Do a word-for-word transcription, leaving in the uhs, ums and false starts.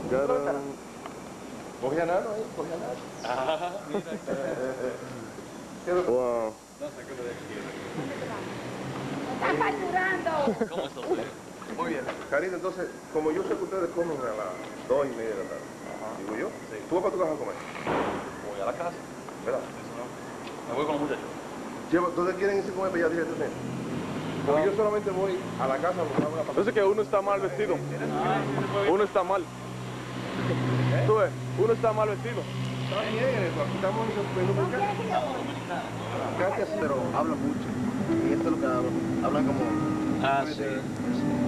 Cogí a Nano ahí, cogí a Nano. Ah, mira. Wow. No sé qué lo de aquí. ¡Estás facturando! ¿Cómo es eso? Muy bien. Karina, entonces, como yo sé que ustedes comen a las dos y media de la tarde, digo yo, Sí. ¿tú vas para tu casa a comer? Voy a la casa. ¿Verdad? Eso no. Me voy con los muchachos. Lleva, ¿Dónde quieren irse a comer para allá directamente? Porque yo solamente voy a la casa a buscar una pasada. Entonces que uno está mal vestido. Uno está mal. ¿Tú ves? Uno está mal vestido. Está bien, aquí estamos en el menú de casa. Casi así. Pero hablan mucho. Y esto es lo que hablan. Hablan como... Ah, sí.